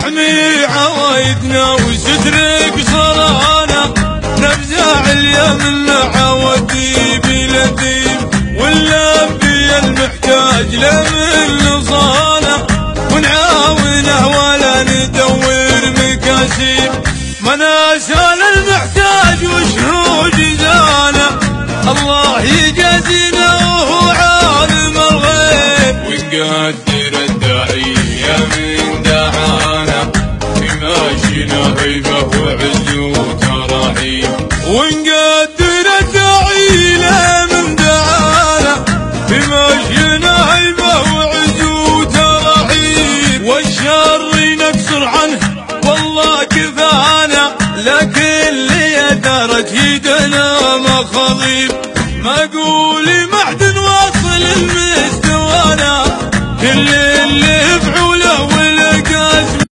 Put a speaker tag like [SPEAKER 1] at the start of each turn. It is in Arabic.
[SPEAKER 1] تحمي عوايدنا وسترك صرانا، نفزع اليمن عودي بلديم واللبي المحتاج لمن نصانا، ونعاونه ولا ندور مكاسيب، مناسال المحتاج وشهو جزانا، الله يجازينا وهو عالم الغيب، ونقدر الداعية من دعانا بماشينا هيبة وعز وتراحيب، ونقدر الداعية من دعانا بماشينا هيبة وعز وتراحيب، والشر نكسر عنه والله كفانا، لكن اللي درت يدنا مخاضيب، ما قولي